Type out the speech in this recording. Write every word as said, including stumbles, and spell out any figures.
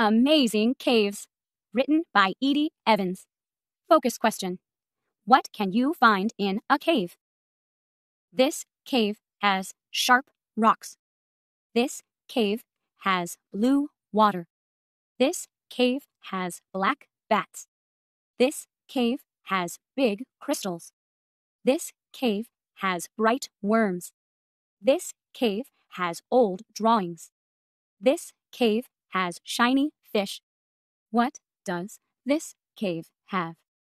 Amazing Caves. Written by Edie Evans. Focus question. What can you find in a cave? This cave has sharp rocks. This cave has blue water. This cave has black bats. This cave has big crystals. This cave has bright worms. This cave has old drawings. This cave has shiny fish. What does this cave have?